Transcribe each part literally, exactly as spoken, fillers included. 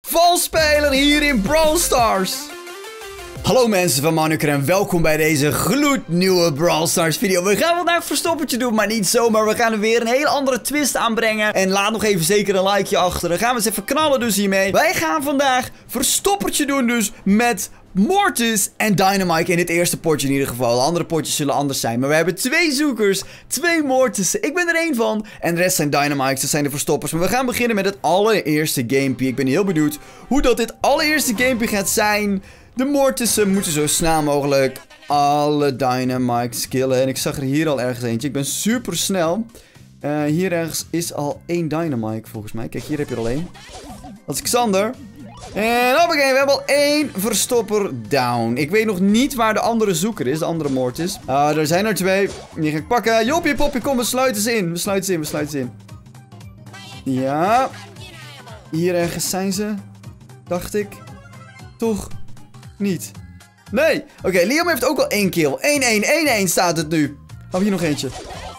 vals spelen hier in Brawl Stars. Hallo mensen van Manuker en welkom bij deze gloednieuwe Brawl Stars video. We gaan vandaag verstoppertje doen, maar niet zomaar. We gaan er weer een hele andere twist aanbrengen. En laat nog even zeker een likeje achter. Dan gaan we eens even knallen dus hiermee. Wij gaan vandaag verstoppertje doen dus met Mortis en Dynamite in het eerste potje in ieder geval. De andere potjes zullen anders zijn. Maar we hebben twee zoekers, twee Mortissen. Ik ben er één van. En de rest zijn Dynamites, dat zijn de verstoppers. Maar we gaan beginnen met het allereerste gamepje. Ik ben heel benieuwd hoe dat dit allereerste gamepje gaat zijn. De Mortissen moeten zo snel mogelijk alle Dynamites killen. En ik zag er hier al ergens eentje. Ik ben super snel. Uh, hier ergens is al één Dynamite volgens mij. Kijk, hier heb je er al één. Dat is Xander. En hoppakee, we hebben al één verstopper down. Ik weet nog niet waar de andere zoeker is, de andere Mortis. Uh, er zijn er twee. Die ga ik pakken. Joppie poppie, kom, we sluiten ze in. We sluiten ze in, we sluiten ze in. Ja. Hier ergens zijn ze. Dacht ik. Toch niet. Nee. Oké, okay, Liam heeft ook al één kill. één één, één één staat het nu. Hou hier nog eentje.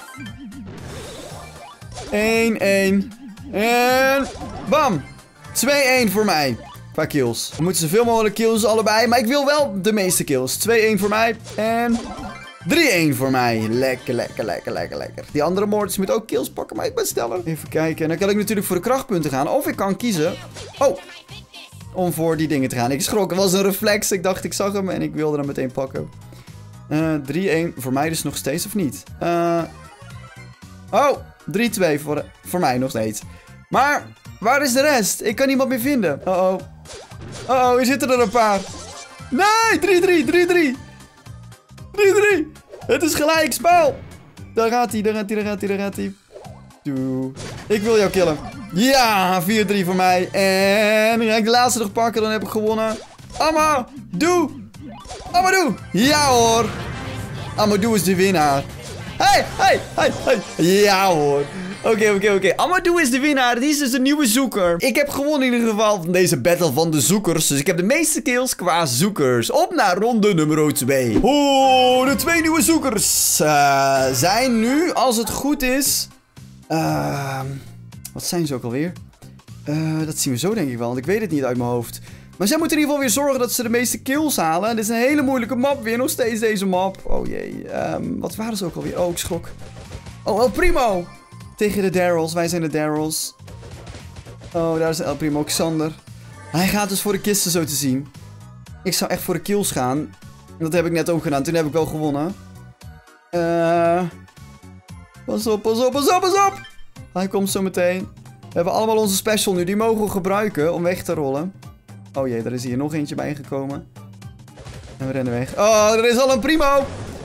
één één. En bam. twee één voor mij. Qua kills. We moeten zoveel mogelijk kills allebei. Maar ik wil wel de meeste kills. twee één voor mij. En drie één voor mij. Lekker, lekker, lekker, lekker, lekker. Die andere Mortis moet ook kills pakken. Maar ik ben sneller. Even kijken. En dan kan ik natuurlijk voor de krachtpunten gaan. Of ik kan kiezen. Oh. Om voor die dingen te gaan. Ik schrok. Het was een reflex. Ik dacht ik zag hem. En ik wilde hem meteen pakken. Uh, drie één. Voor mij dus nog steeds of niet? Uh, oh. drie twee voor, voor mij nog steeds. Maar waar is de rest? Ik kan niemand meer vinden. Uh oh. Uh oh, hier zitten er een paar. Nee, drie drie, drie drie. drie drie. Het is gelijk spel. Daar gaat hij, daar gaat hij, daar gaat hij, daar gaat hij. Doe. Ik wil jou killen. Ja, vier drie voor mij. En dan ga ik de laatste nog pakken, dan heb ik gewonnen. Amadou. Amadou. Ja hoor. Amadou is de winnaar. Hey, hey, hey, hey. Ja hoor. Oké, okay, oké, okay, oké. Okay. Amadou is de winnaar. Die is dus de nieuwe zoeker. Ik heb gewonnen in ieder geval van deze battle van de zoekers. Dus ik heb de meeste kills qua zoekers. Op naar ronde nummer twee. Oh, de twee nieuwe zoekers uh, zijn nu, als het goed is... Uh, wat zijn ze ook alweer? Uh, dat zien we zo denk ik wel, want ik weet het niet uit mijn hoofd. Maar zij moeten in ieder geval weer zorgen dat ze de meeste kills halen. Dit is een hele moeilijke map weer. Nog steeds deze map. Oh jee. Um, wat waren ze ook alweer? Oh, ik schrok. Oh, El Primo. Tegen de Daryls. Wij zijn de Daryls. Oh, daar is El Primo. Xander. Hij gaat dus voor de kisten zo te zien. Ik zou echt voor de kills gaan. Dat heb ik net ook gedaan. Toen heb ik wel gewonnen. Uh, pas op, pas op, pas op, pas op. Hij komt zo meteen. We hebben allemaal onze special nu. Die mogen we gebruiken om weg te rollen. Oh jee, er is hier nog eentje bijgekomen. En we rennen weg. Oh, er is al een Primo.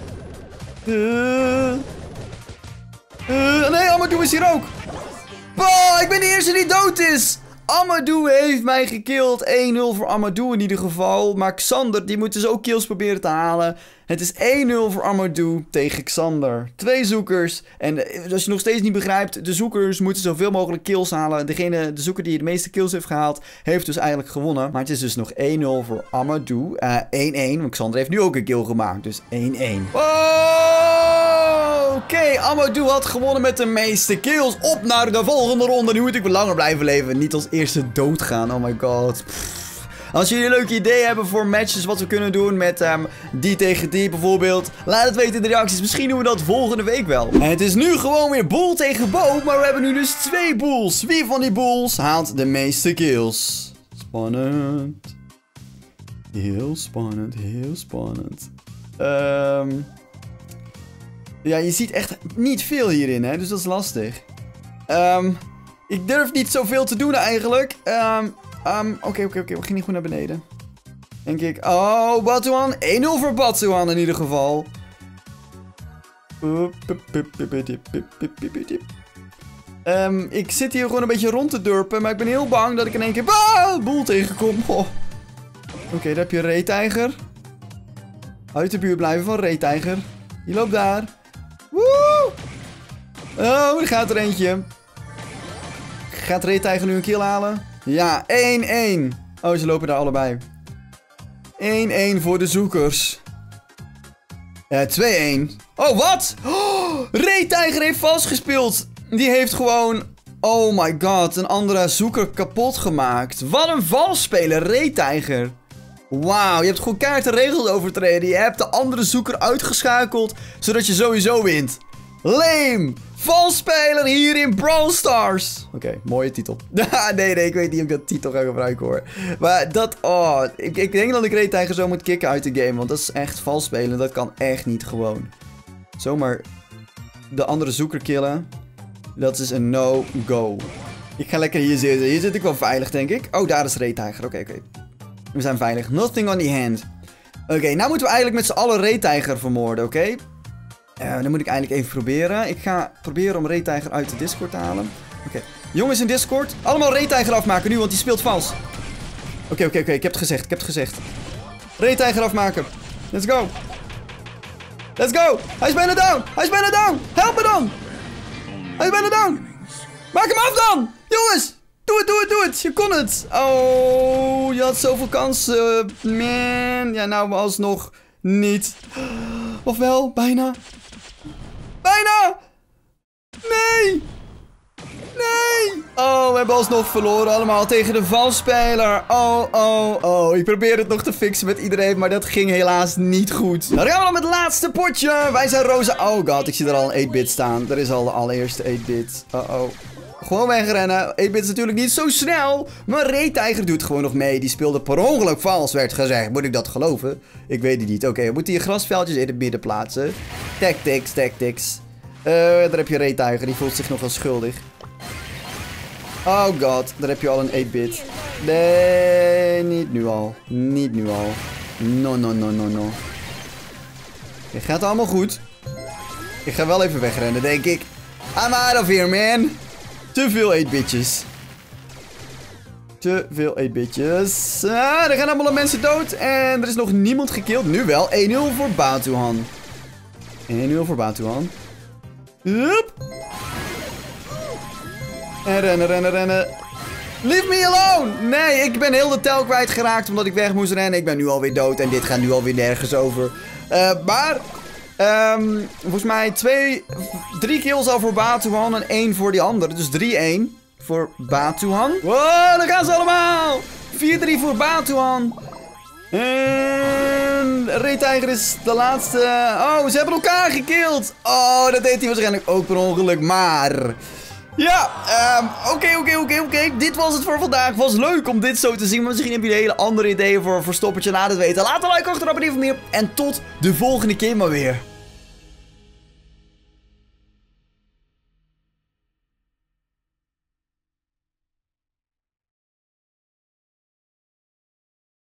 Uh, uh, nee, Amadou is hier ook. Oh, ik ben de eerste die dood is. Amadou heeft mij gekild. één nul voor Amadou in ieder geval. Maar Xander, die moet dus ook kills proberen te halen. Het is één nul voor Amadou tegen Xander. Twee zoekers. En als je nog steeds niet begrijpt, de zoekers moeten zoveel mogelijk kills halen. Degene, de zoeker die de meeste kills heeft gehaald, heeft dus eigenlijk gewonnen. Maar het is dus nog één nul voor Amadou. Uh, één één, want Xander heeft nu ook een kill gemaakt. Dus één één. Oh, oké, okay. Amadou had gewonnen met de meeste kills. Op naar de volgende ronde. Nu moet ik weer langer blijven leven. Niet als eerste doodgaan. Oh my god. Pff. Als jullie een leuke idee hebben voor matches wat we kunnen doen met um, die tegen die bijvoorbeeld. Laat het weten in de reacties. Misschien doen we dat volgende week wel. En het is nu gewoon weer Boel tegen Bo. Maar we hebben nu dus twee Boels. Wie van die Boels haalt de meeste kills? Spannend. Heel spannend. Heel spannend. Um, ja, je ziet echt niet veel hierin, hè. Dus dat is lastig. Um, ik durf niet zoveel te doen eigenlijk. Um... Um, oké, okay, oké, okay, oké. Okay. We gaan niet goed naar beneden. Denk ik. Oh, Batuhan. één nul voor Batuhan in ieder geval. Um, ik zit hier gewoon een beetje rond te durpen. Maar ik ben heel bang dat ik in één keer... Ah, Boel tegenkom. Oh. Oké, okay, daar heb je Reetijger. Uit de buurt blijven van Reetijger. Die loopt daar. Woe! Oh, er gaat er eentje. Gaat Reetijger nu een kill halen? Ja, één één. Oh, ze lopen daar allebei. één één voor de zoekers. Uh, twee één. Oh, wat? Oh, Reetijger heeft vastgespeeld. Die heeft gewoon Oh my god, een andere zoeker kapot gemaakt. Wat een valsspeler, Reetijger. Wauw, je hebt gewoon kaart de regels overtreden. Je hebt de andere zoeker uitgeschakeld, zodat je sowieso wint. Lame! Valsspeler hier in Brawl Stars. Oké, okay, mooie titel. nee, nee, ik weet niet of ik dat titel ga gebruiken hoor. Maar dat, oh, ik, ik denk dat ik Reetijger zo moet kicken uit de game. Want dat is echt valsspelen, dat kan echt niet gewoon. Zomaar de andere zoeker killen. Dat is een no-go. Ik ga lekker hier zitten. Hier zit ik wel veilig, denk ik. Oh, daar is Reetijger. Oké, okay, oké. Okay. We zijn veilig. Nothing on the hand. Oké, okay, nou moeten we eigenlijk met z'n allen Reetijger vermoorden, oké? Okay? Uh, dan moet ik eigenlijk even proberen. Ik ga proberen om Reetijger uit de Discord te halen. Oké. Okay. Jongens in Discord, allemaal Reetijger afmaken nu, want die speelt vals. Oké, okay, oké, okay, oké. Okay. Ik heb het gezegd, ik heb het gezegd. Reetijger afmaken. Let's go. Let's go. Hij is bijna down. Hij is bijna down. Help me dan. Hij is bijna down. Maak hem af dan. Jongens. Doe het, doe het, doe het. Je kon het. Oh, je had zoveel kansen. Man. Ja, nou, maar alsnog niet. Of wel, bijna. Bijna. Nee. Nee. Oh, we hebben alsnog verloren allemaal tegen de valsspeler. Oh, oh, oh. Ik probeer het nog te fixen met iedereen, maar dat ging helaas niet goed. Nou, dan gaan we dan met het laatste potje. Wij zijn roze. Oh god, ik zie er al een eight bit staan. Er is al de allereerste eight bit. Uh oh. Gewoon wegrennen. eight bit is natuurlijk niet zo snel. Maar Reetijger doet gewoon nog mee. Die speelde per ongeluk vals, werd gezegd. Moet ik dat geloven? Ik weet het niet. Oké, okay, we moeten hier grasveldjes in het midden plaatsen. Tactics, tactics. Uh, daar heb je Reetijger. Die voelt zich nogal schuldig. Oh god, daar heb je al een eight bit. Nee, niet nu al. Niet nu al. No, no, no, no, no. Het gaat allemaal goed. Ik ga wel even wegrennen, denk ik. I'm out of here, man. Te veel eight bitjes. Te veel eight bitjes. Ah, er gaan allemaal mensen dood. En er is nog niemand gekild. Nu wel. één nul voor Batuhan. één nul voor Batuhan. Hup. En rennen, rennen, rennen. Leave me alone! Nee, ik ben heel de tel kwijtgeraakt omdat ik weg moest rennen. Ik ben nu alweer dood en dit gaat nu alweer nergens over. Uh, maar, um, volgens mij twee, drie kills al voor Batuhan en één voor die andere. Dus drie één voor Batuhan. Wow, daar gaan ze allemaal! vier drie voor Batuhan. En Reetijger is de laatste. Oh, ze hebben elkaar gekild. Oh, dat deed hij waarschijnlijk ook per ongeluk, maar... Ja, oké, oké, oké, oké. Dit was het voor vandaag. Was leuk om dit zo te zien. Maar misschien hebben jullie hele andere ideeën voor een verstoppertje. Laat het weten. Laat een like achter, abonneer voor meer. En tot de volgende keer maar weer.